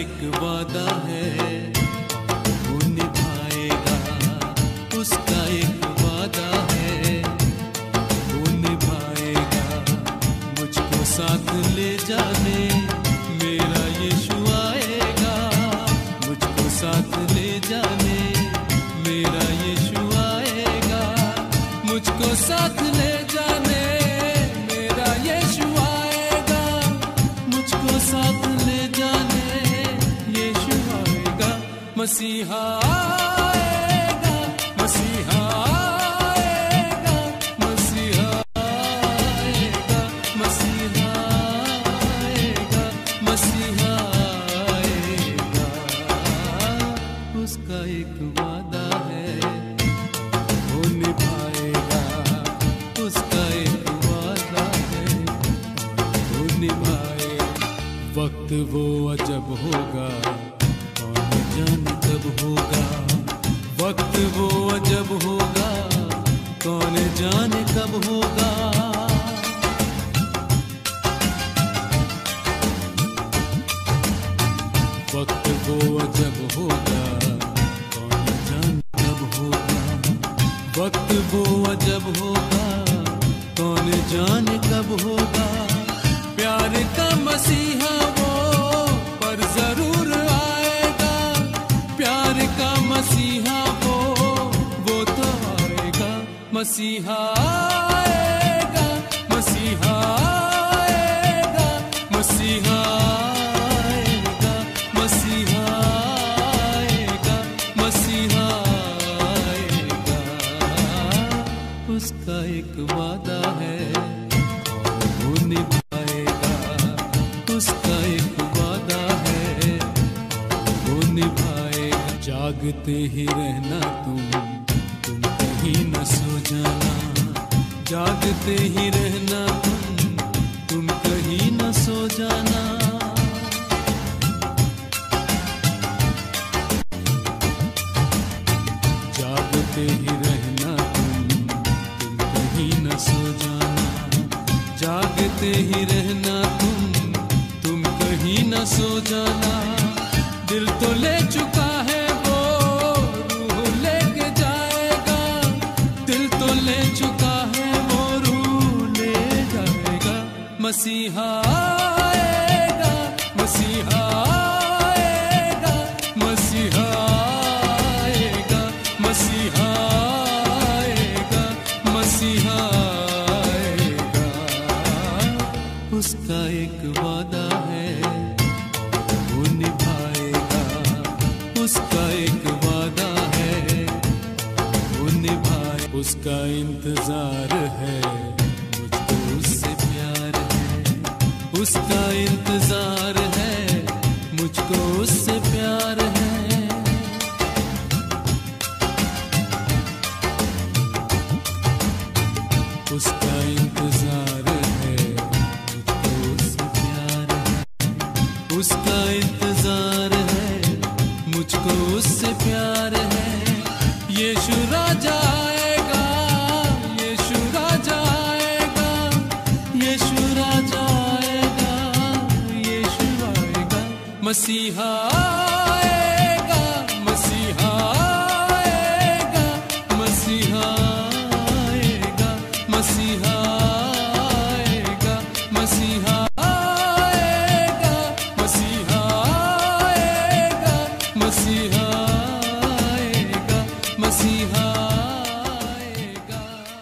एक वादा है वो निभाएगा, उसका एक वादा है वो निभाएगा। मुझको साथ ले जाने मेरा यीशु आएगा, मुझको साथ ले जाने मेरा यीशु आएगा, मुझको साथ ले जाने मेरा यीशु आएगा, मुझको साथ ले जाने यीशु आएगा। मसीहा आएगा, मसीहा आएगा, मसीहा आएगा, मसीहा आएगा, मसीहा आएगा। उसका एक वादा है वो निभाएगा, उसका एक वादा है वो निभाएगा। वक्त वो अजब होगा कौन जाने कब होगा, वक्त वो अजब होगा कौन जाने कब होगा। वक्त वो अजब होगा कौन जाने कब होगा, वक्त वो अजब होगा कौन जाने कब होगा। प्यार का मसीहा वो पर जरूर आएगा, प्यार का मसीहा वो तो आएगा। मसीहा आएगा, मसीहा आएगा, मसीहा आएगा, मसीहा आएगा, मसीहा आएगा। उसका एक वादा है वो निभाएगा, उसका एक वादा है वो निभाएगा। जागते ही रहना तुम कहीं न सो जाना, जागते ही रहना तुम कहीं न सो जाना। जागते ही रहना तुम कहीं न सो जाना, जागते ही रहना तुम कहीं न सो जाना। दिल तो ले चुका है वो रूह लेके जाएगा, दिल तो ले चुका है वो रूह ले जाएगा। मसीहा आएगा, मसीहा आएगा, मसीहा आएगा, मसीहा आएगा, मसीहा आएगा। उसका एक वादा है वो निभाएगा, उसका एक वादा है वो निभाए। उसका इंतजार है मुझको उससे प्यार है, उसका इंतजार है मुझको उससे प्यार है। उसका इंतजार है मुझको उससे प्यार है, उसका इंतजार है मुझको उससे प्यार है। यीशु राजा आएगा, यीशु राजा आएगा, यीशु राजा आएगा, यीशु आएगा। मसीहा आएगा, मसीहा आएगा, मसीहा आएगा, मसीहा आएगा, मसीहा आएगा, मसीहा आएगा, मसीहा आएगा, मसीहा आएगा।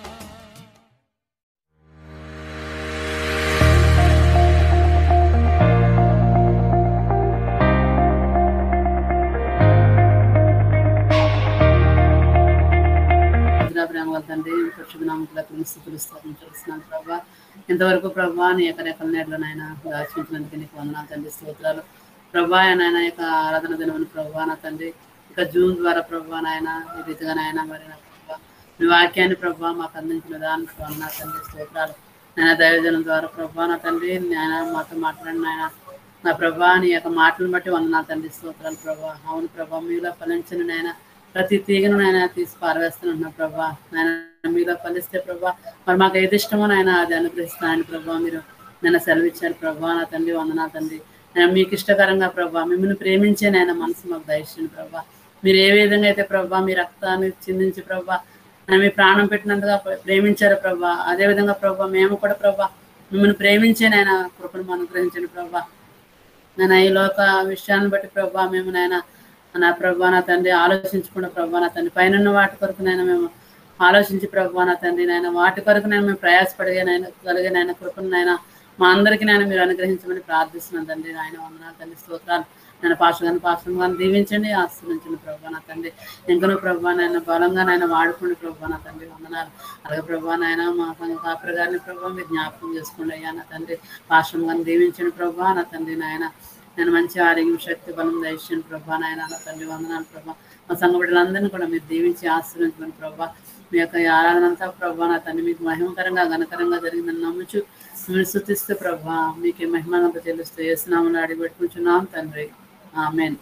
ప్రేమ తండ్రి పరిశుద్ధ నామములకు స్తుతులు స్తోత్రాలు ప్రభా. ఇంతవరకు ప్రభా నీ యొక్క రెక్కల నీడలోనైనా దాచించినందుకు నీకు వందనాలు తండ్రి, స్తోత్రాలు ప్రభా. నాయన యొక్క ఆరాధన దినమును ప్రభా నా తండ్రి ఇక జూన్ ద్వారా ప్రభా నాయన ఈ రీతిగా నాయన మరి నా ప్రభా నీ వాక్యాన్ని ప్రభా మాకు అందించిన దానికి వందనాలు తండ్రి, స్తోత్రాలు. నాయన దైవజనం ద్వారా ప్రభా నా తండ్రి నాయన మాతో మాట్లాడిన నాయన నా ప్రభా నీ యొక్క మాటలను బట్టి వందనాలు తండ్రి, స్తోత్రాలు ప్రభా. అవును ప్రభా మీలో ఫలించిన నాయన ప్రతి తీగను నాయన తీసి పారవేస్తున్నా ప్రభా. నాయన మీలో ఫలిస్తే ప్రభా మరి మాకు ఏది ఇష్టమో నాయన అది అనుగ్రహిస్తున్నాయని ప్రభా మీరు నన్ను సెలవిచ్చారు ప్రభా. నా తండ్రి వందనాలు తండ్రి. మీకు ఇష్టకరంగా ప్రభా మిమ్మల్ని ప్రేమించే నాయన మనసు మాకు దయచేయండి ప్రభా. మీరు ఏ విధంగా అయితే ప్రభా మీ రక్తాన్ని చిందించి ప్రభా మీ ప్రాణం పెట్టినందుగా ప్రేమించారు ప్రభా, అదేవిధంగా ప్రభా మేము కూడా ప్రభా మిమ్మల్ని ప్రేమించే నాయన కృపను అనుగ్రహించండి ప్రభా. నేను ఈ లోక విషయాన్ని బట్టి ప్రభా మేము నాయన నా ప్రభా నా తండ్రి ఆలోచించకుండా ప్రభా నా తండ్రి పైన వాటి కొరకు నైనా మేము ఆలోచించి ప్రభా నా తండ్రి నాయన వాటి కొరకు నేను మేము కలిగే నాయన కృపను నాయన మా అందరికీ నేను మీరు అనుగ్రహించమని ప్రార్థిస్తున్నాను తండ్రి. నాయన వందనాలు తండ్రి, స్తోత్రాలు. నేను పాస్టర్ గారిని దీవించండి, ఆశ్రయించండి ప్రభా నా తండ్రి. ఇంకనూ ప్రభా నాయన బలంగా నాయన వాడుకోండి ప్రభా నా తండ్రి, వందనాలు. అలాగే ప్రభా నాయన మా కాపరి గారిని ప్రభా మీరు జ్ఞాపకం చేసుకోండి అయ్యా నా తండ్రి. పాస్టర్ గారిని దీవించండి ప్రభా నా తండ్రి నాయన. నేను మంచి ఆరోగ్యం, శక్తి, బలం దయచేయండి ప్రభా నాయన నా తండ్రి, వందనాలు ప్రభా. మా సంఘ బిడ్డలందరినీ కూడా మీరు దీవించి ఆశ్రయించమని ప్రభా. మీ యొక్క ఆరాధన అంతా ప్రభా నా తండ్రి మీకు మహిమకరంగా ఘనకరంగా జరిగిందని నమ్ముచు మిమ్మల్ని స్తుతిస్తూ ప్రభా మీకే మహిమనంతా తెలుస్తూ యేసునామమున అడిగి పెట్టుకుంటున్నాం తండ్రి, ఆమేన్.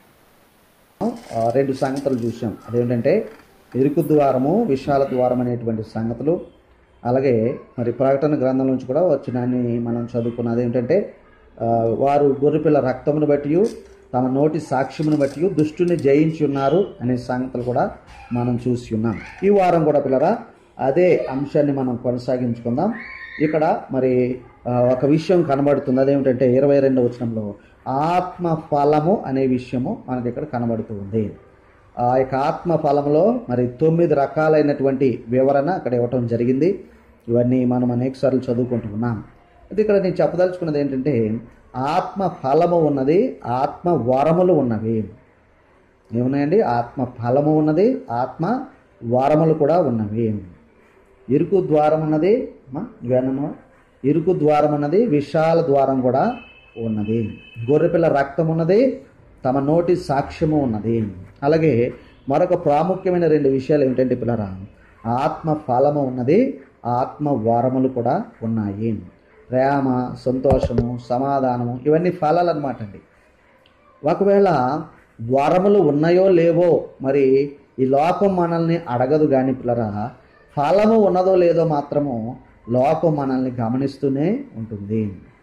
2 సంగతులు చూసాం. అదేంటంటే ఇరుకు ద్వారము, విశాల ద్వారం అనేటువంటి సంగతులు. అలాగే మరి ప్రకటన గ్రంథం నుంచి కూడా వచ్చినాన్ని మనం చదువుకున్నది ఏంటంటే వారు గొర్రెపిల్ల రక్తమును బట్టి తమ నోటి సాక్ష్యమును బట్టి దుష్టుని జయించి ఉన్నారు అనే సంగతులు కూడా మనం చూసి ఉన్నాం. ఈ వారం కూడా పిల్లరా అదే అంశాన్ని మనం కొనసాగించుకుందాం. ఇక్కడ మరి ఒక విషయం కనబడుతుంది. అదేమిటంటే 22వ వచనంలో ఆత్మ ఫలము అనే విషయము మనకి ఇక్కడ కనబడుతూ ఉంది. ఆ యొక్క ఆత్మ ఫలంలో మరి 9 రకాలైనటువంటి వివరణ అక్కడ ఇవ్వటం జరిగింది. ఇవన్నీ మనం అనేకసార్లు చదువుకుంటున్నాం. అయితే ఇక్కడ నేను చెప్పదలుచుకున్నది ఏంటంటే ఆత్మ ఫలము ఉన్నది, ఆత్మ వరములు ఉన్నవి. ఏమున్నాయండి? ఆత్మ ఫలము ఉన్నది, ఆత్మ వరములు కూడా ఉన్నవి. ఇరుకు ద్వారం ఉన్నది, ఇరుకు ద్వారం ఉన్నది, విశాల ద్వారం కూడా ఉన్నది. గొర్రెపిల్ల రక్తం ఉన్నది, తమ నోటి సాక్ష్యము ఉన్నది. అలాగే మరొక ప్రాముఖ్యమైన 2 విషయాలు ఏమిటంటే పిల్లరా, ఆత్మ ఫలము ఉన్నది, ఆత్మ వరములు కూడా ఉన్నాయి. ప్రేమ, సంతోషము, సమాధానము ఇవన్నీ ఫలాలు అన్నమాట అండి. ఒకవేళ వరములు ఉన్నాయో లేవో మరి ఈ లోకం మనల్ని అడగదు కానీ పిల్లరా, ఫలము ఉన్నదో లేదో మాత్రము లోకం మనల్ని గమనిస్తూనే ఉంటుంది.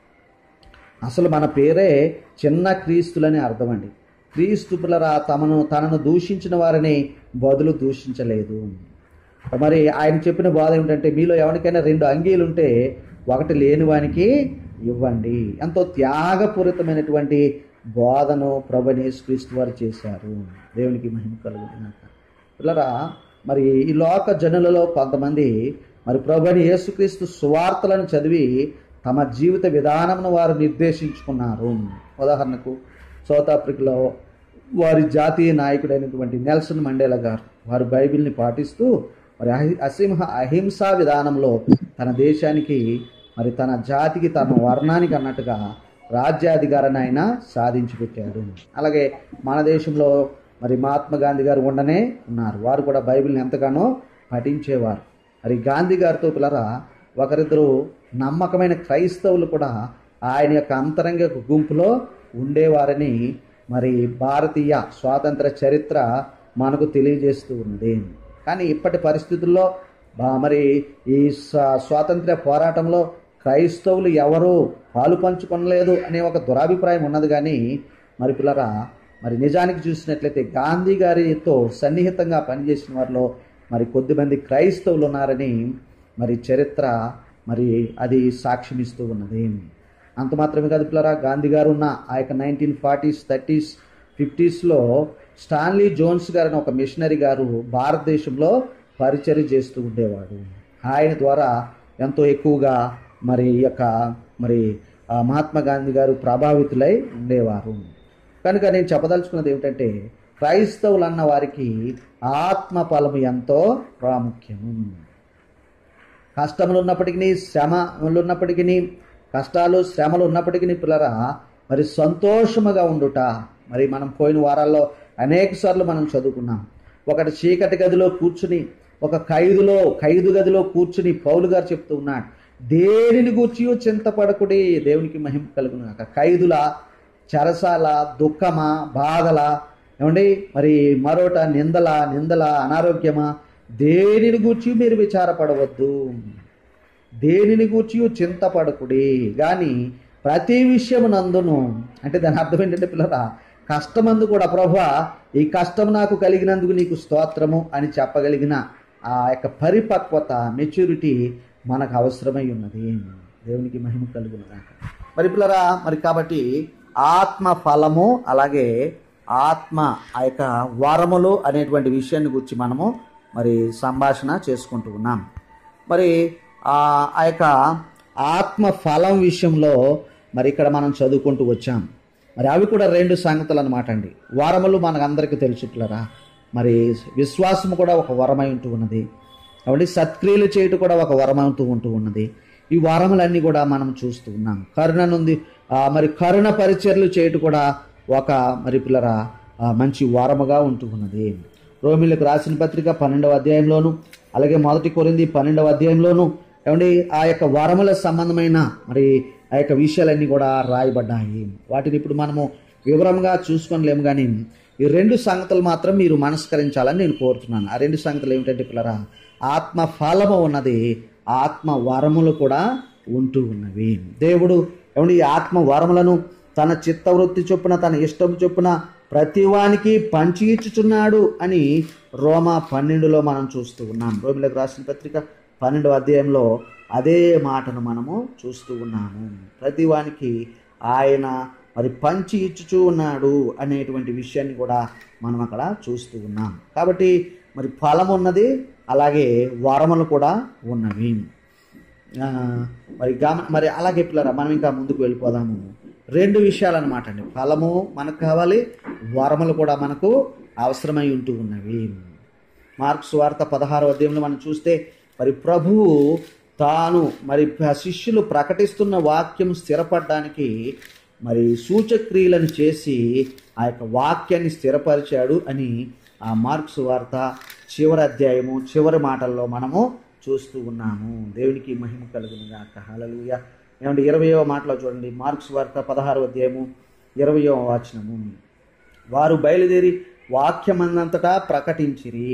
అసలు మన పేరే చిన్న క్రీస్తులని అర్థం అండి. క్రీస్తు పిల్లరా తనను దూషించిన వారిని బదులు దూషించలేదు. మరి ఆయన చెప్పిన బోధ ఏమిటంటే మీలో ఎవరికైనా 2 అంగీలు ఉంటే ఒకటి లేని వానికి ఇవ్వండి. ఎంతో త్యాగపూరితమైనటువంటి బోధను ప్రభువైన యేసుక్రీస్తు వారు చేశారు. దేవునికి మహిమ కలుగుగాక. పిల్లరా మరి ఈ లోక జనులలో కొంతమంది మరి ప్రభువైన యేసుక్రీస్తు సువార్తలను చదివి తమ జీవిత విధానమును వారు నిర్దేశించుకున్నారు. ఉదాహరణకు సౌత్ ఆఫ్రికాలో వారి జాతీయ నాయకుడైనటువంటి నెల్సన్ మండేలా గారు వారు బైబిల్ని పాటిస్తూ మరి అహింసా విధానంలో తన దేశానికి మరి తన జాతికి తన వర్ణానికి అన్నట్టుగా రాజ్యాధికారాన్ని ఆయన సాధించి పెట్టారు. అలాగే మన దేశంలో మరి మహాత్మా గాంధీ గారు ఉండనే ఉన్నారు. వారు కూడా బైబిల్ని ఎంతగానో పఠించేవారు. మరి గాంధీ గారితో పిల్లరా ఒకరిద్దరు నమ్మకమైన క్రైస్తవులు కూడా ఆయన యొక్క అంతరంగ గుంపులో ఉండేవారని మరి భారతీయ స్వాతంత్ర చరిత్ర మనకు తెలియజేస్తూ ఉంది. కానీ ఇప్పటి పరిస్థితుల్లో మరి ఈ స్వాతంత్ర్య పోరాటంలో క్రైస్తవులు ఎవరూ పాలు పంచుకొనలేదు అనే ఒక దురాభిప్రాయం ఉన్నది. కానీ మరి పిల్లరా మరి నిజానికి చూసినట్లయితే గాంధీ గారితో సన్నిహితంగా పనిచేసిన వారిలో మరి కొద్దిమంది క్రైస్తవులు ఉన్నారని మరి చరిత్ర మరి అది సాక్ష్యమిస్తూ ఉన్నది. అంత మాత్రమే కాదు పిల్లరా, గాంధీ గారు ఉన్న ఆ యొక్క 1940s, 30s, 50sలో స్టాన్లీ జోన్స్ గారిని ఒక మిషనరీ గారు భారతదేశంలో పరిచర్య చేస్తూ ఉండేవాడు. ఆయన ద్వారా ఎంతో ఎక్కువగా మరి ఈ యొక్క మరి మహాత్మా గాంధీ గారు ప్రభావితులై ఉండేవారు. కనుక నేను చెప్పదలుచుకున్నది ఏమిటంటే క్రైస్తవులు అన్న వారికి ఆత్మ ఫలము ఎంతో ప్రాముఖ్యము. కష్టములు ఉన్నప్పటికీ, శ్రమలు ఉన్నప్పటికీ, కష్టాలు శ్రమలు ఉన్నప్పటికీ పిల్లరా మరి సంతోషముగా ఉండుట. మరి మనం పోయిన వారాల్లో అనేక సార్లు మనం చదువుకున్నాం. ఒకటి చీకటి గదిలో కూర్చుని ఒక ఖైదు గదిలో కూర్చుని పౌలు గారు చెప్తూ ఉన్నాడు, దేనిని గూర్చి చింతపడకుడి, దేవునికి మహిమ కలుగును. ఖైదుల, చెరసాల, దుఃఖమా, బాధల, ఏమండి మరి మరోట నిందల అనారోగ్యమా, దేనిని గూర్చి మీరు విచారపడవద్దు, దేనిని గూర్చి చింతపడకుడి, కానీ ప్రతి విషయమునందును, అంటే దాని అర్థం ఏంటంటే పిల్లరా, కష్టమందు కూడా ప్రభువా ఈ కష్టం నాకు కలిగినందుకు నీకు స్తోత్రము అని చెప్పగలిగిన ఆ యొక్క పరిపక్వత, మెచ్యూరిటీ మనకు అవసరమై ఉన్నది. దేవునికి మహిమ కలుగునుగాక. మరి పిల్లరా, మరి కాబట్టి ఆత్మ ఫలము అలాగే ఆత్మ ఆ యొక్క వరములు అనేటువంటి విషయాన్ని గురించి మనము మరి సంభాషణ చేసుకుంటూ ఉన్నాం. మరి ఆ యొక్క ఆత్మ ఫలం విషయంలో మరి ఇక్కడ మనం చదువుకుంటూ వచ్చాం. మరి అవి కూడా 2 సంగతులు అనమాట అండి. వరములు మనకందరికీ తెలుసు పిల్లరా. మరి విశ్వాసము కూడా ఒక వరమై ఉంటూ ఉన్నది కాబట్టి సత్క్రియలు చేయటం కూడా ఒక వరమవుతూ ఉన్నది. ఈ వరములన్నీ కూడా మనం చూస్తూ ఉన్నాం. కరుణ నుండి మరి కరుణ పరిచర్యలు చేయటం కూడా ఒక మరి పిల్లరా మంచి వరముగా ఉంటూ ఉన్నది. రోమిలకు రాసిన పత్రిక 12వ అధ్యాయంలోను అలాగే 1 కొరింథీ 12వ అధ్యాయంలోను ఏమండి ఆ యొక్క వరముల సంబంధమైన మరి ఆ యొక్క విషయాలన్నీ కూడా రాయబడ్డాయి. వాటిని ఇప్పుడు మనము వివరంగా చూసుకోలేము, కానీ ఈ 2 సంగతులు మాత్రం మీరు మనస్కరించాలని నేను కోరుతున్నాను. ఆ 2 సంగతులు ఏమిటంటే పిల్లరా, ఆత్మ ఫలము ఉన్నది, ఆత్మ వరములు కూడా ఉంటూ ఉన్నవి. దేవుడు ఏమండి ఈ ఆత్మ వరములను తన చిత్తవృత్తి చొప్పున, తన ఇష్టం చొప్పున ప్రతివానికి పంచి ఇచ్చుచున్నాడు అని రోమా 12లో మనం చూస్తూ ఉన్నాం. రోమిలకు రాసిన పత్రిక 12వ అధ్యాయంలో అదే మాటను మనము చూస్తూ ఉన్నాము. ప్రతివానికి ఆయన మరి పంచి ఇచ్చుచూ ఉన్నాడు అనేటువంటి విషయాన్ని కూడా మనం అక్కడ చూస్తూ ఉన్నాం. కాబట్టి మరి ఫలం ఉన్నది, అలాగే వరములు కూడా ఉన్నవి. మరి అలాగే పిల్లరా, మనం ఇంకా ముందుకు వెళ్ళిపోదాము. 2 విషయాలు అనమాట అండి. ఫలము మనకు కావాలి, వరములు కూడా మనకు అవసరమై ఉంటూ ఉన్నవి. మార్కు సువార్త 16వ అధ్యాయంలో మనం చూస్తే మరి ప్రభువు తాను మరి శిష్యులు ప్రకటిస్తున్న వాక్యం స్థిరపడడానికి మరి సూచక్రియలను చేసి ఆ యొక్క వాక్యాన్ని స్థిరపరిచాడు అని ఆ మార్కు సువార్త చివరి అధ్యాయము చివరి మాటల్లో మనము చూస్తూ ఉన్నాము. దేవునికి మహిమ కలుగునుగాక. హల్లెలూయా. ఏమంటే 20వ మాటలో చూడండి, మార్కు సువార్త 16వ అధ్యాయము 20వ వచనము. వారు బయలుదేరి వాక్యమందంతటా ప్రకటించిరి.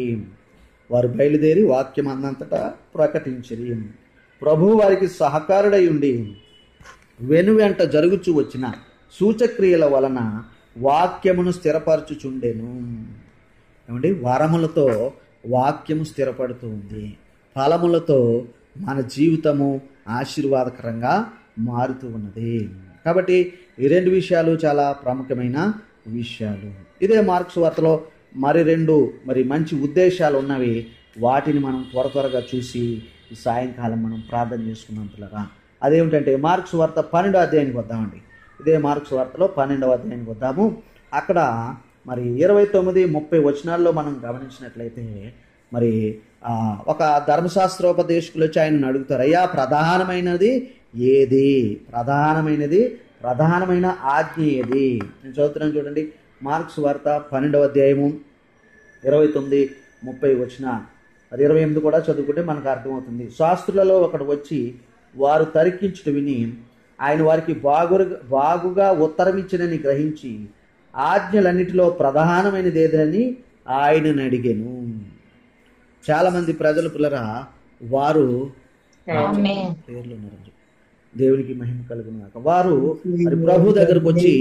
ప్రభువు వారికి సహకారుడై ఉండి వెనువెంట జరుగుచూ వచ్చిన సూచక్రియల వలన వాక్యమును స్థిరపరచుచుండెను. ఏమండి, వరములతో వాక్యము స్థిరపడుతూ ఉంది, ఫలములతో మన జీవితము ఆశీర్వాదకరంగా మారుతూ ఉన్నది. కాబట్టి ఈ 2 విషయాలు చాలా ప్రాముఖ్యమైన విషయాలు. ఇదే మార్కు సువార్తలో మరి 2 మంచి ఉద్దేశాలు ఉన్నవి. వాటిని మనం త్వరగా చూసి ఈ సాయంకాలం మనం ప్రార్థన చేసుకున్నాం పిల్లరా. అదేమిటంటే మార్కు సువార్త 12వ అధ్యాయానికి వద్దామండి. ఇదే మార్కు సువార్తలో 12వ అధ్యాయానికి వద్దాము. అక్కడ మరి 29, 30 వచనాల్లో మనం గమనించినట్లయితే మరి ఒక ధర్మశాస్త్రోపదేశకులు వచ్చి ఆయనను అడుగుతారు, అయ్యా ప్రధానమైనది ఏది, ప్రధానమైన ఆజ్ఞ ఏది? నేను చదువుతున్నాను చూడండి. మార్కు సువార్త 12వ అధ్యాయము 29, 30 వచ్చిన 28 కూడా చదువుకుంటే మనకు అర్థమవుతుంది. శాస్త్రులలో ఒకడు వచ్చి వారు తరికించుట విని ఆయన వారికి బాగుగా ఉత్తరమిచ్చినని గ్రహించి ఆజ్ఞలన్నిటిలో ప్రధానమైనది ఏదని ఆయనను అడిగాను. చాలామంది ప్రజలు పిల్లరా వారు పేర్లు ఉన్నారు, దేవునికి మహిమ కలుగునుగాక. వారు మరి ప్రభు దగ్గరకు వచ్చి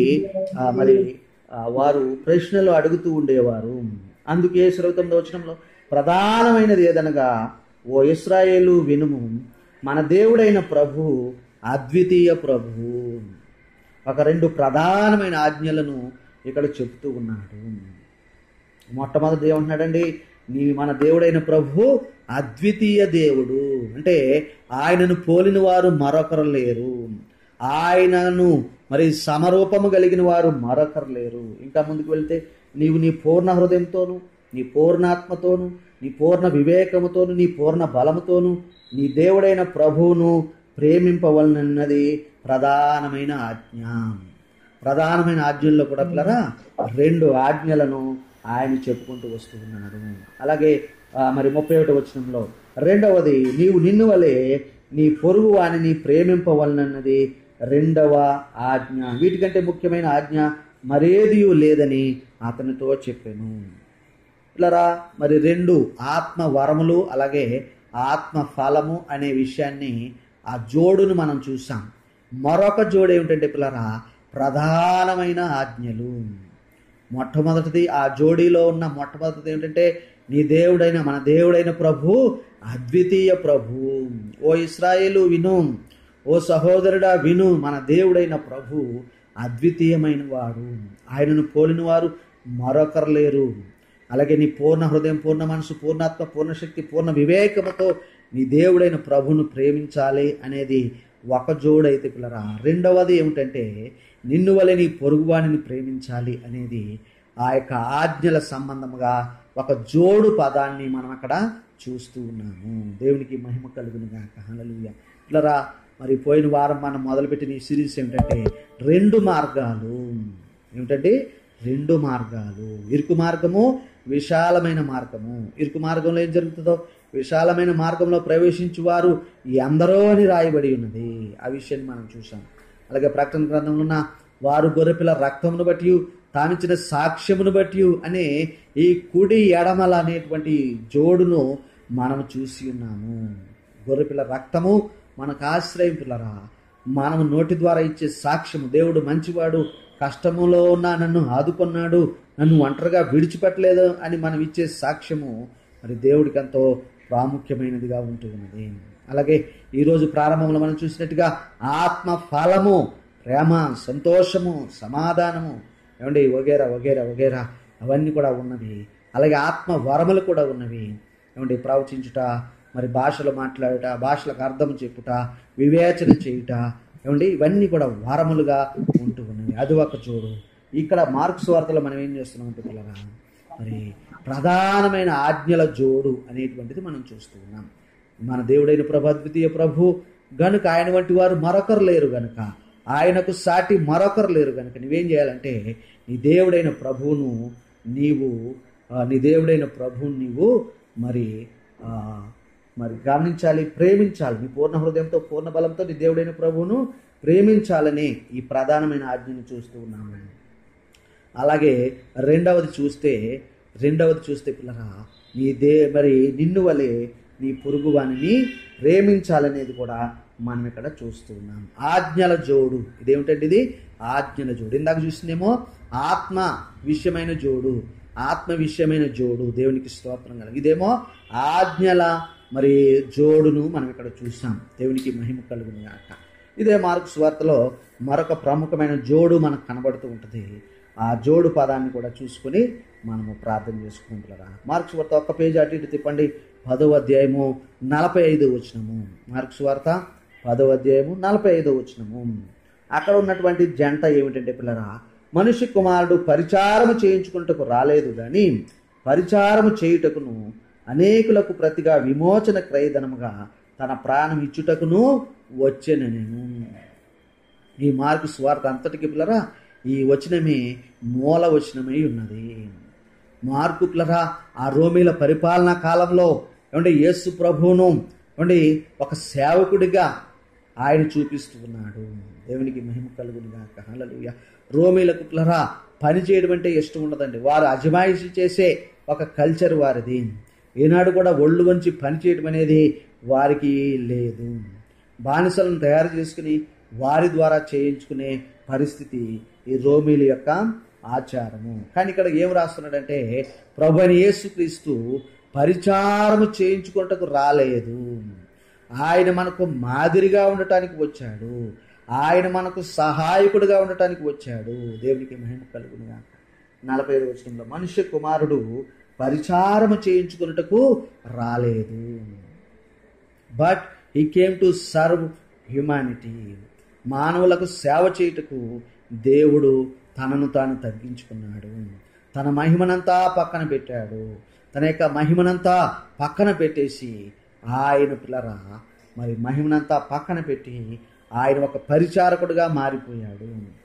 వారు ప్రశ్నలు అడుగుతూ ఉండేవారు. అందుకే 29వ వచనంలో ప్రధానమైనది ఏదనగా, ఓ ఇశ్రాయేలు వినుము, మన దేవుడైన ప్రభు అద్వితీయ ప్రభు. ఒక 2 ప్రధానమైన ఆజ్ఞలను ఇక్కడ చెప్తూ ఉన్నాడు. మొట్టమొదటి ఏమంటున్నాడండి, మన దేవుడైన ప్రభు అద్వితీయ దేవుడు, అంటే ఆయనను పోలిన వారు మరొకరు లేరు, ఆయనను మరి సమరూపము కలిగిన వారు మరొకరు లేరు. ఇంకా ముందుకు వెళ్తే, నీవు నీ పూర్ణ హృదయంతోను, నీ పూర్ణాత్మతోను, నీ పూర్ణ వివేకముతోను, నీ పూర్ణ బలముతోను నీ దేవుడైన ప్రభువును ప్రేమింపవలనన్నది ప్రధానమైన ఆజ్ఞ. ప్రధానమైన ఆజ్ఞల్లో కూడా పిల్లరా 2 ఆజ్ఞలను ఆయన చెప్పుకుంటూ వస్తూ ఉన్నాడు. అలాగే మరి 31వ వచనంలో రెండవది, నీవు నిన్ను వలె నీ పొరుగు వానిని ప్రేమింపవలనన్నది 2వ ఆజ్ఞ. వీటికంటే ముఖ్యమైన ఆజ్ఞ మరేది లేదని అతనితో చెప్పాను. పిల్లరా, మరి 2 ఆత్మ వరములు అలాగే ఆత్మ ఫలము అనే విషయాన్ని ఆ జోడును మనం చూసాం. మరొక జోడు ఏమిటంటే పిల్లరా, ప్రధానమైన ఆజ్ఞలు. మొట్టమొదటిది, ఆ జోడీలో ఉన్న మొట్టమొదటిది ఏమిటంటే, నీ దేవుడైన మన దేవుడైన ప్రభు అద్వితీయ ప్రభు. ఓ ఇశ్రాయేలు విను, ఓ సహోదరుడా విను, మన దేవుడైన ప్రభు అద్వితీయమైన వాడు, ఆయనను పోలిన వారు మరొకరు లేరు. అలాగే నీ పూర్ణ హృదయం, పూర్ణ మనసు, పూర్ణాత్మ, పూర్ణ శక్తి, పూర్ణ వివేకముతో నీ దేవుడైన ప్రభును ప్రేమించాలి అనేది ఒక జోడైతే పిల్లరా. రెండవది ఏమిటంటే, నిన్ను వలె నీ పొరుగువానిని ప్రేమించాలి అనేది ఆ యొక్క ఆజ్ఞల సంబంధముగా ఒక జోడు పదాన్ని మనం అక్కడ చూస్తూ ఉన్నాము. దేవునికి మహిమ కలుగును గాక. హల్లెలూయా. పిల్లరా, మరి పోయిన వారం మనం మొదలుపెట్టిన ఈ సిరీస్ ఏమిటంటే 2 మార్గాలు. ఏమిటంటే 2 మార్గాలు. ఇరుకు మార్గము, విశాలమైన మార్గము. ఇరుకు మార్గంలో ఏం జరుగుతుందో, విశాలమైన మార్గంలో ప్రవేశించు వారు ఎందరో అని రాయబడి ఉన్నది. ఆ విషయాన్ని మనం చూసాం. అలాగే ప్రకటన గ్రంథంలో ఉన్న వారు గొర్రెపిల్ల రక్తమును బట్టి, తామిచ్చిన సాక్ష్యమును బట్టి అనే ఈ కుడి ఎడమల అనేటువంటి జోడును మనం చూసి ఉన్నాము. గొర్రెపిల్ల రక్తము మనకు ఆశ్రయం పిల్లరా. మనం నోటి ద్వారా ఇచ్చే సాక్ష్యము, దేవుడు మంచివాడు, కష్టములో ఉన్న నన్ను ఆదుకున్నాడు, నన్ను ఒంటరిగా విడిచిపెట్టలేదు అని మనం ఇచ్చే సాక్ష్యము మరి దేవుడికి ఎంతో ప్రాముఖ్యమైనదిగా ఉంటూ ఉన్నది. అలాగే ఈరోజు ప్రారంభంలో మనం చూసినట్టుగా ఆత్మ ఫలము, ప్రేమ, సంతోషము, సమాధానము, ఏమండి వగేరా వగేరా వగేరా అవన్నీ కూడా ఉన్నవి. అలాగే ఆత్మ వరములు కూడా ఉన్నవి. ఏమండి ప్రవచించుట, మరి భాషలు మాట్లాడుట, భాషలకు అర్థం చెప్పుట, వివేచన చేయుట, ఏమండి ఇవన్నీ కూడా వరములుగా ఉంటూ ఉన్నవి. అది ఒక జోడు. ఇక్కడ మార్కు సువార్తలో మనం ఏం చేస్తున్నామంటే పిల్లరా, మరి ప్రధానమైన ఆజ్ఞల జోడు అనేటువంటిది మనం చూస్తూ ఉన్నాం. మన దేవుడైన ప్రభు అద్వితీయ ప్రభు గనుక, ఆయన వంటి వారు మరొకరు లేరు గనుక, ఆయనకు సాటి మరొకరు లేరు గనుక నువ్వేం చేయాలంటే నీ దేవుడైన ప్రభువును నీవు మరి గమనించాలి, ప్రేమించాలి. నీ పూర్ణ హృదయంతో, పూర్ణ బలంతో నీ దేవుడైన ప్రభువును ప్రేమించాలని ఈ ప్రధానమైన ఆజ్ఞను చూస్తూ ఉన్నాము. అలాగే రెండవది చూస్తే పిల్లరా, మరి నిన్ను వలె నీ పొరుగువానిని ప్రేమించాలనేది కూడా మనం ఇక్కడ చూస్తూ ఉన్నాం. ఆజ్ఞల జోడు. ఇదేమిటండి? ఇది ఆజ్ఞల జోడు. ఇందాక చూసిందేమో ఆత్మ విషయమైన జోడు, ఆత్మ విషయమైన జోడు. దేవునికి స్తోత్రం కలుగు. ఇదేమో ఆజ్ఞల మరి జోడును మనం ఇక్కడ చూసాం. దేవునికి మహిమ కలుగును గాక. ఇదే మార్కు సువార్తలో మరొక ప్రముఖమైన జోడు మనకు కనబడుతూ ఉంటుంది. ఆ జోడు పదాన్ని కూడా చూసుకొని మనము ప్రార్థన చేసుకుంటున్నారా. మార్కు సువార్త ఒక్క పేజీ అటు ఇటు తిప్పండి. 10వ అధ్యాయము 45వ వచనము. మార్కు సువార్త 10వ అధ్యాయము 45వ వచనము. అక్కడ ఉన్నటువంటి జంట ఏమిటంటే పిల్లరా, మనిషి కుమారుడు పరిచారము చేయించుకుంటకు రాలేదు కానీ పరిచారము చేయుటకును అనేకులకు ప్రతిగా విమోచన క్రయధనముగా తన ప్రాణం ఇచ్చుటకును వచ్చెనెను. ఈ మార్కు సువార్త అంతటికి పిల్లరా ఈ వచనమే మూల వచనమై ఉన్నది. మార్కు పిల్లరా ఆ రోమీల పరిపాలనా కాలంలో ఏమంటే యేసు ప్రభువును ఏమంటే ఒక సేవకుడిగా ఆయన చూపిస్తూ ఉన్నాడు. దేవునికి మహిమ కలుగును గాక. హల్లెలూయా. రోమీలకు పిల్లరా పని చేయడం అంటే ఇష్టం ఉండదండి. వారు అజమాయిషి చేసే ఒక కల్చర్ వారిది. ఈనాడు కూడా ఒళ్ళు వంచి పని చేయడం అనేది వారికి లేదు. బానిసలను తయారు చేసుకుని వారి ద్వారా చేయించుకునే పరిస్థితి ఈ రోమీల యొక్క ఆచారము. కానీ ఇక్కడ ఏం రాస్తున్నాడంటే ప్రభువైన యేసుక్రీస్తు పరిచారము చేయించుకుంటకు రాలేదు. ఆయన మనకు మాదిరిగా ఉండటానికి వచ్చాడు. ఆయన మనకు సహాయకుడిగా ఉండటానికి వచ్చాడు. దేవునికి మహిమ కలుగును గాక. 45వ వచనంలో మనుష్య కుమారుడు పరిచారము చేయించుకున్నటకు రాలేదు, but he came to serve humanity. మానవులకు సేవ చేయుటకు దేవుడు తనను తాను తగ్గించుకున్నాడు. తన మహిమనంతా పక్కన పెట్టాడు. తన యొక్క మహిమనంతా పక్కన పెట్టేసి ఆయన పిల్లరా మరి మహిమనంతా పక్కన పెట్టి ఆయన ఒక పరిచారకుడుగా మారిపోయాడు.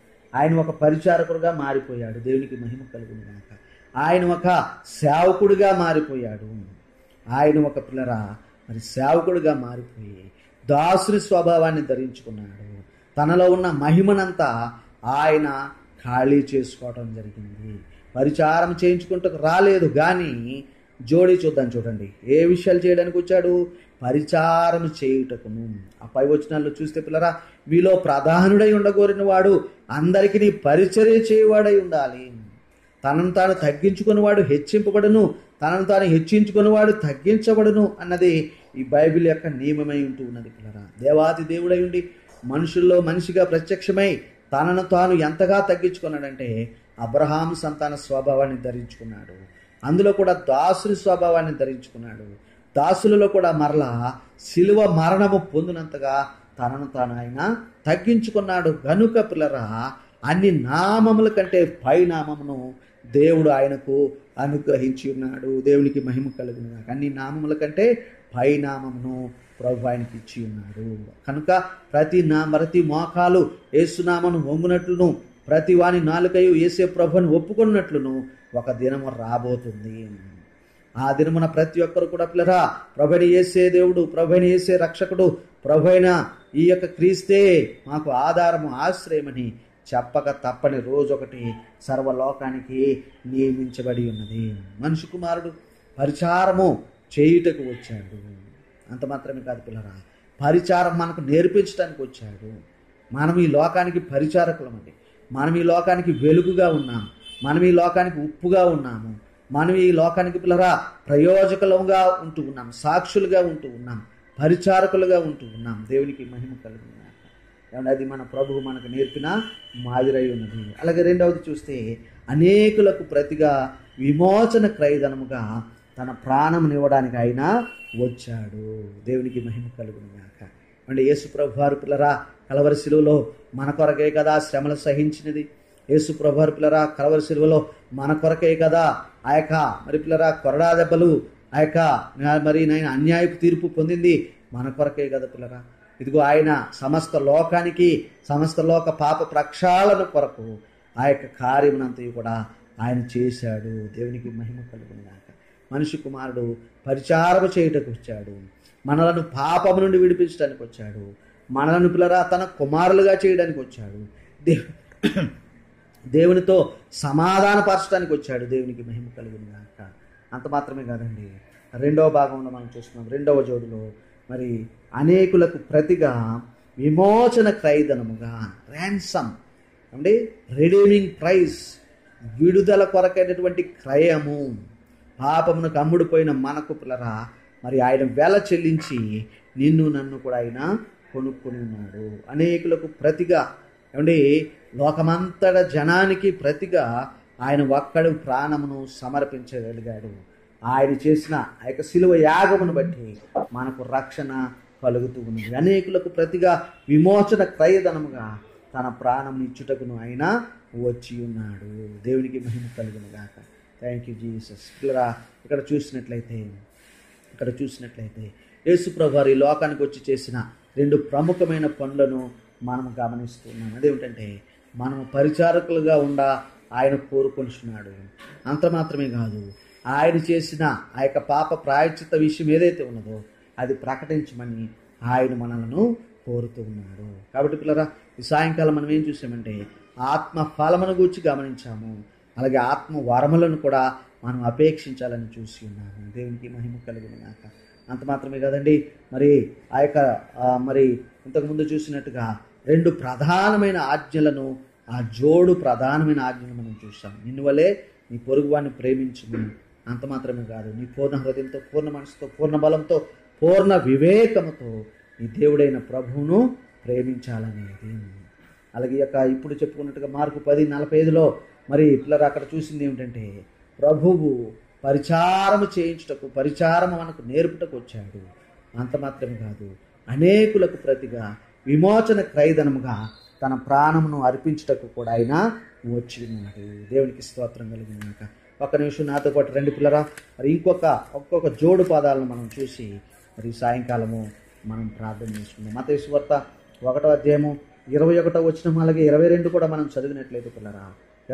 దేవునికి మహిమ కలుగును గాక. ఆయన ఒక సేవకుడిగా మారిపోయాడు. ఆయన ఒక పిల్లరా మరి సేవకుడిగా మారిపోయి దాసుని స్వభావాన్ని ధరించుకున్నాడు. తనలో ఉన్న మహిమనంతా ఆయన ఖాళీ చేసుకోవటం జరిగింది. పరిచారం చేయించుకుంటూ రాలేదు కానీ జోడి చూద్దాం చూడండి. ఏ విషయాలు చేయడానికి వచ్చాడు? పరిచారం చేయుటకును. ఆ పై వచనాల్లో చూస్తే పిల్లరా, మీలో ప్రధానుడై ఉండగోరిన వాడు అందరికీ పరిచర్య చేయవాడై ఉండాలి. తనను తాను తగ్గించుకున్నవాడు హెచ్చింపబడును, తనను తాను హెచ్చించుకున్నవాడు తగ్గించబడును అన్నది ఈ బైబిల్ యొక్క నియమమై ఉంటూ ఉన్నది పిల్లరా. దేవాది దేవుడై ఉండి మనుషుల్లో మనిషిగా ప్రత్యక్షమై తనను తాను ఎంతగా తగ్గించుకున్నాడంటే అబ్రహాము సంతాన స్వభావాన్ని ధరించుకున్నాడు. అందులో కూడా దాసుని స్వభావాన్ని ధరించుకున్నాడు. దాసులలో కూడా మరలా శిలువ మరణము పొందినంతగా తనను తాను ఆయన తగ్గించుకున్నాడు. గనుక పిల్లరా, అన్ని నామముల కంటే పై నామమును దేవుడు ఆయనకు అనుగ్రహించి ఉన్నాడు. దేవునికి మహిమ కలుగును. అన్ని నామముల కంటే పై నామమును ప్రభు ఆయనకి ఇచ్చి ఉన్నాడు. కనుక ప్రతి మోకాలు యేసునామను వంగునట్లును, ప్రతి వాని నాలుకయు యేసే ప్రభుని ఒప్పుకున్నట్లును ఒక దినము రాబోతుంది. ఆ దినమున ప్రతి ఒక్కరు కూడా పిల్లరా, ప్రభుని యేసే దేవుడు, ప్రభుని యేసే రక్షకుడు, ప్రభువైన ఈ యొక్క క్రీస్తే మాకు ఆధారము, ఆశ్రయమని చెప్పక తప్పని రోజొకటి సర్వలోకానికి నియమించబడి ఉన్నది. మనిషి కుమారుడు పరిచారము చేయుటకు వచ్చాడు. అంత మాత్రమే కాదు పిల్లరా, పరిచారం మనకు నేర్పించడానికి వచ్చాడు. మనం ఈ లోకానికి పరిచారకులమండి. మనం ఈ లోకానికి వెలుగుగా ఉన్నాం. మనం ఈ లోకానికి ఉప్పుగా ఉన్నాము. మనం ఈ లోకానికి పిల్లరా ప్రయోజకులుగా ఉంటూ ఉన్నాం, సాక్షులుగా ఉంటూ ఉన్నాం, పరిచారకులుగా ఉంటూ ఉన్నాం. దేవునికి మహిమ కలుగును. అది మన ప్రభువు మనకు నేర్పిన మాదిరై ఉన్నది. అలాగే రెండవది చూస్తే, అనేకులకు ప్రతిగా విమోచన క్రయధనముగా తన ప్రాణమునివ్వడానికి ఆయన వచ్చాడు. దేవునికి మహిమ కలుగును గాక. అంటే యేసు ప్రభు వారు పిల్లరా కలవరి శిలువలో మన కొరకే కదా శ్రమలు సహించినది. యేసు ప్రభు వారు పిల్లరా కలవరి శిలువలో మన కొరకే కదా ఆ యొక్క మరి పిల్లరా కొరడా దెబ్బలు, ఆ యొక్క మరి నేను అన్యాయపు తీర్పు పొందింది మన కొరకే కదా పిల్లరా. ఇదిగో ఆయన సమస్త లోకానికి, సమస్త లోక పాప ప్రక్షాళన కొరకు ఆ యొక్క కార్యమునంతయు కూడా ఆయన చేశాడు. దేవునికి మహిమ కలుగును గాక. మనిషి కుమారుడు పరిచారము చేయుటకు వచ్చాడు. మనలను పాపము నుండి విడిపించడానికి వచ్చాడు. మనలను పిల్లరా తన కుమారులుగా చేయడానికి వచ్చాడు. దేవునితో సమాధానపరచడానికి వచ్చాడు. దేవునికి మహిమ కలుగును గాక. అంత మాత్రమే కాదండి, రెండవ భాగంలో మనం చూస్తున్నాం. రెండవ జోడులో మరి అనేకులకు ప్రతిగా విమోచన క్రయధనముగా, ర్యాన్సమ్ అంటే రిడీమింగ్ ప్రైస్, విడుదల కొరకైనటువంటి క్రయము, పాపమునకు అమ్ముడుపోయిన మనకు పిల్లరా మరి ఆయన వెల చెల్లించి నిన్ను నన్ను కూడా ఆయన కొనుక్కొని ఉన్నాడు. అనేకులకు ప్రతిగా ఏమండి లోకమంతట జనానికి ప్రతిగా ఆయన ఒక్కడు ప్రాణమును సమర్పించగలిగాడు. ఆయన చేసిన ఆ యొక్క శిలువ యాగమును బట్టి మనకు రక్షణ కలుగుతూ ఉన్నది. అనేకులకు ప్రతిగా విమోచన క్రయధనముగా తన ప్రాణం ఇచ్చుటకును ఆయన వచ్చి ఉన్నాడు. దేవునికి మహిమ కలుగును గాక. Thank you Jesus. పిల్లరా ఇక్కడ చూసినట్లయితే యేసు ప్రభు వారు ఈ లోకానికి వచ్చి చేసిన రెండు ప్రముఖమైన పనులను మనం గమనిస్తున్నాం. అదేమిటంటే మనము పరిచారకులుగా ఆయన కోరుకొనిచున్నాడు. అంత మాత్రమే కాదు, ఆయన చేసిన ఆ యొక్క పాప ప్రాయశ్చిత్త విషయం ఏదైతే ఉన్నదో అది ప్రకటించమని ఆయన మనలను కోరుతూ ఉన్నాడు. కాబట్టి పిల్లరా ఈ సాయంకాలం మనం ఏం చూసామంటే ఆత్మ ఫలమును గూర్చి గమనించాము. అలాగే ఆత్మ వరములను కూడా మనం అపేక్షించాలని చూసి ఉన్నాము. దేవునికి మహిమ కలుగును గాక. అంత మాత్రమే కాదండి, మరి ఆ యొక్క మరి ఇంతకుముందు చూసినట్టుగా రెండు ప్రధానమైన ఆజ్ఞలను, ఆ జోడు ప్రధానమైన ఆజ్ఞలను మనం చూసాం. నిన్ను వలే నీ పొరుగువాన్ని ప్రేమించుము. అంత మాత్రమే కాదు, నీ పూర్ణ హృదయంతో, పూర్ణ మనసుతో, పూర్ణ బలంతో, పూర్ణ వివేకముతో నీ దేవుడైన ప్రభువును ప్రేమించాలనేది. అలాగే ఇప్పుడు చెప్పుకున్నట్టుగా మార్కు 10:45లో మరి పిల్లలు అక్కడ చూసింది ఏమిటంటే ప్రభువు పరిచారము చేయించుటకు, పరిచారము మనకు నేర్పుటకు వచ్చాడు. అంత మాత్రమే కాదు, అనేకులకు ప్రతిగా విమోచన క్రయధనముగా తన ప్రాణమును అర్పించుటకు కూడా ఆయన వచ్చి ఉన్నాడు. దేవునికి స్తోత్రం కలిగినాక ఒక్క నిమిషం నాతో పాటు రెండు పిల్లరా మరి ఒక్కొక్క జోడు పదాలను మనం చూసి మరి సాయంకాలము మనం ప్రార్థన చేసుకుందాం. మత్తయి సువార్త 1వ అధ్యాయము 21వ వచనం అలాగే 22 కూడా మనం చదివినట్లయితే పిల్లరా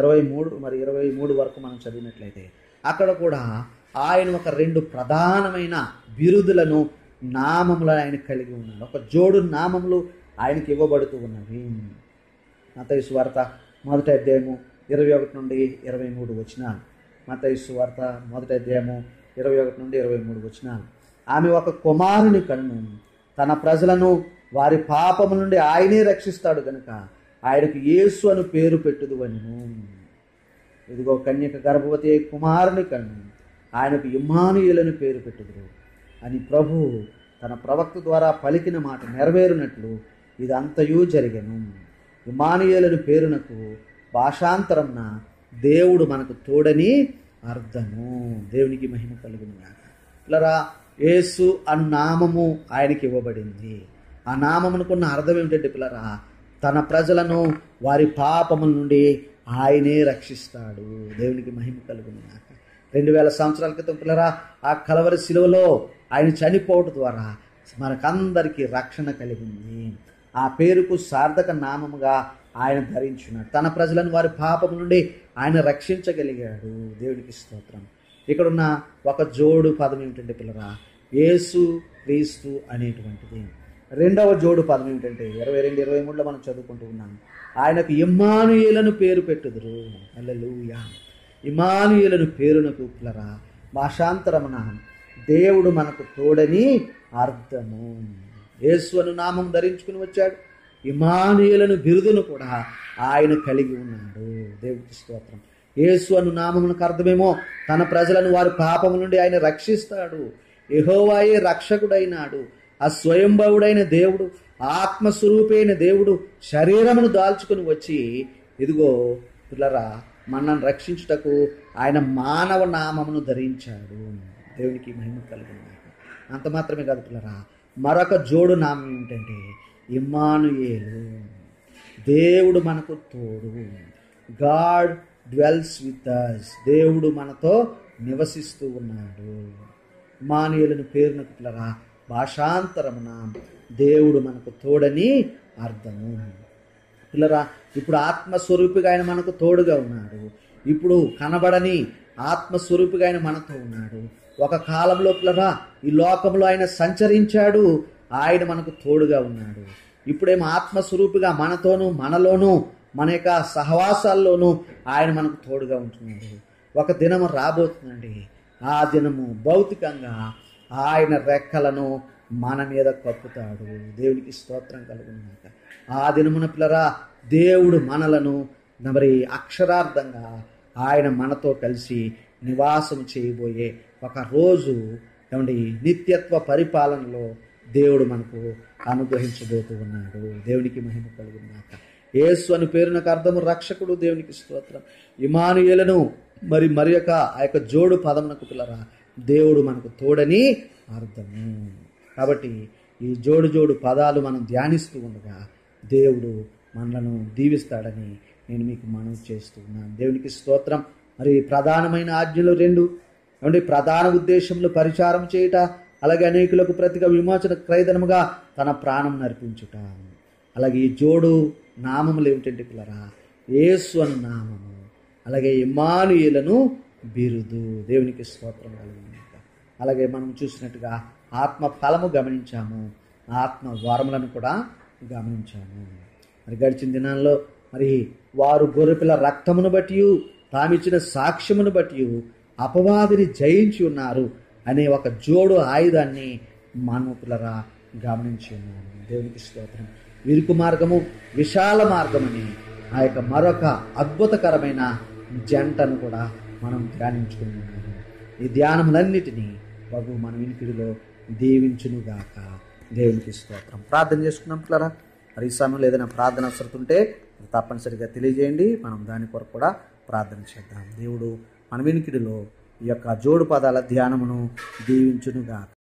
23 వరకు మనం చదివినట్లయితే అక్కడ కూడా ఆయన ఒక రెండు ప్రధానమైన బిరుదులను, నామములను ఆయన కలిగి ఉన్నాడు. ఒక జోడు నామములు ఆయనకి ఇవ్వబడుతూ ఉన్నవి. మత్తయి సువార్త 1వ అధ్యాయము 21 నుండి 23 వచనాలు. మత్తయి సువార్త 1వ అధ్యాయము 21 నుండి 23 వచనాలు. ఆమె ఒక కుమారుని కన్ను, తన ప్రజలను వారి పాపము నుండి ఆయనే రక్షిస్తాడు గనుక ఆయనకు యేసు అని పేరు పెట్టుదు అనెను. ఇదిగో కన్యక గర్భవతి అయి కుమారుని కన్ను, ఆయనకు ఇమ్మానుయేలని పేరు పెట్టుదురు అని ప్రభు తన ప్రవక్త ద్వారా పలికిన మాట నెరవేరునట్లు ఇదంతయు జరిగెను. ఇమ్మానుయేలని పేరునకు భాషాంతరంన దేవుడు మనకు తోడని అర్థము. దేవునికి మహిమ కలుగునుగాక. పిల్లరా, యేసు అను నామము ఆయనకి ఇవ్వబడింది. ఆ నామమునకున్న అర్థం ఏమిటంటే పిల్లరా, తన ప్రజలను వారి పాపముల నుండి ఆయనే రక్షిస్తాడు. దేవునికి మహిమ కలుగునుగాక. 2000 సంవత్సరాల క్రితం పిల్లరా, ఆ కలవరి శిలువలో ఆయన చనిపోవడం ద్వారా మనకందరికీ రక్షణ కలిగింది. ఆ పేరుకు సార్థక నామముగా ఆయన ధరించున్నాడు. తన ప్రజలను వారి పాపము నుండి ఆయన రక్షించగలిగాడు. దేవునికి స్తోత్రం. ఇక్కడున్న ఒక జోడు పదం ఏమిటంటే పిల్లరా, యేసు క్రీస్తు అనేటువంటిది. రెండవ జోడు పదం ఏమిటంటే 22-23లో మనం చదువుకుంటూ ఉన్నాం. ఆయనకు ఇమ్మానుయేలను పేరు పెట్టుదురు. హల్లెలూయా. ఇమ్మానుయేలను పేరునకు పిల్లరా భాషాంతరమున దేవుడు మనకు తోడని అర్థము. యేసు అను నామం ధరించుకుని వచ్చాడు. ఇమ్మానుయేలను బిరుదును కూడా ఆయన కలిగి ఉన్నాడు. దేవునికి స్తోత్రం. యేసు అను నామమునకు అర్థమేమో తన ప్రజలను వారి పాపము నుండి ఆయన రక్షిస్తాడు. యెహోవాయే రక్షకుడైనాడు. ఆ స్వయంభవుడైన దేవుడు, ఆత్మస్వరూపైన దేవుడు శరీరమును దాల్చుకుని వచ్చి ఇదిగో పిల్లరా మనల్ని రక్షించుటకు ఆయన మానవ నామమును ధరించాడు. దేవునికి మహిమ కలుగును. అంత మాత్రమే కాదు పిల్లరా, మరొక జోడు నామం ఏమిటంటే ఇమ్మానుయేలు, దేవుడు మనకు తోడు. గాడ్ డ్వెల్స్ విత్ us, దేవుడు మనతో నివసిస్తూ ఉన్నాడు. ఇమ్మానుయేలును పేరునకు పిల్లరా భాషాంతరమున దేవుడు మనకు తోడని అర్థము. పిల్లరా, ఇప్పుడు ఆత్మస్వరూపిగా ఆయన మనకు తోడుగా ఉన్నాడు. ఇప్పుడు కనబడని ఆత్మస్వరూపిగా ఆయన మనతో ఉన్నాడు. ఒక కాలంలో పిల్లరా ఈ లోకంలో ఆయన సంచరించాడు. ఆయన మనకు తోడుగా ఉన్నాడు. ఇప్పుడేమో ఆత్మస్వరూపిగా మనతోనూ మనలోనూ మన యొక్క సహవాసాల్లోనూ ఆయన మనకు తోడుగా ఉంటున్నాడు. ఒక దినము రాబోతుందండి. ఆ దినము భౌతికంగా ఆయన రెక్కలను మన మీద కప్పుతాడు. దేవునికి స్తోత్రం కలుగునుగాక. ఆ దినమున పిల్లరా దేవుడు మనలను మరి అక్షరార్థంగా ఆయన మనతో కలిసి నివాసం చేయబోయే ఒక రోజు ఏమండి నిత్యత్వ పరిపాలనలో దేవుడు మనకు అనుగ్రహించబోతూ ఉన్నాడు. దేవునికి మహిమ కలుగునుగాక. యేసు అని పేరునకు అర్థము రక్షకుడు. దేవునికి స్తోత్రం. ఇమ్మానుయేలును మరి యొక్క ఆ యొక్క జోడు పదమునకు పిల్లరా దేవుడు మనకు తోడని అర్థము. కాబట్టి ఈ జోడు పదాలు మనం ధ్యానిస్తూ ఉండగా దేవుడు మనలను దీవిస్తాడని నేను మీకు మనవి చేస్తూ ఉన్నాను. దేవునికి స్తోత్రం. మరి ప్రధానమైన ఆజ్ఞలు 2 ఏమంటే ప్రధాన ఉద్దేశంలో పరిచారం చేయుట, అలాగే అనేకులకు ప్రతిగా విమోచన క్రయధనముగా తన ప్రాణం నర్పించుట. అలాగే ఈ జోడు నామములు ఏమిటంటే పిల్లరా యేసు అను నామము, అలాగే ఇమ్మానుయేలను బిరుదు. దేవునికి స్తోత్రం కలుగునుగాక. అలాగే మనం చూసినట్టుగా ఆత్మ ఫలము గమనించాము, ఆత్మ వరములను కూడా గమనించాము. మరి గడిచిన దినాల్లో మరి వారు గొర్రెపిల్ల రక్తమును బట్టి తామిచ్చిన సాక్ష్యమును బట్టి అపవాదిని జయించి ఉన్నారు అనే ఒక జోడు ఆయుధాన్ని మనము పిల్లరా గమనించి ఉన్నాము. దేవునికి స్తోత్రం. విరుకు మార్గము విశాల మార్గమని ఆ యొక్క మరొక అద్భుతకరమైన జంటను కూడా మనం ధ్యానించుకున్నాము. ఈ ధ్యానములన్నిటినీ ప్రభు మన వినికిడిలో దీవించునుగాక. దేవునికి స్తోత్రం. ప్రార్థన చేసుకున్నాం పిల్లరా. మరి ఈ సమయంలో ఏదైనా ప్రార్థన అవసరం ఉంటే తప్పనిసరిగా తెలియజేయండి. మనం దాని కొరకు కూడా ప్రార్థన చేద్దాం. దేవుడు మన వినికిడిలో ఈ యొక్క జోడు పదాల ధ్యానమును దీవించునుగాక.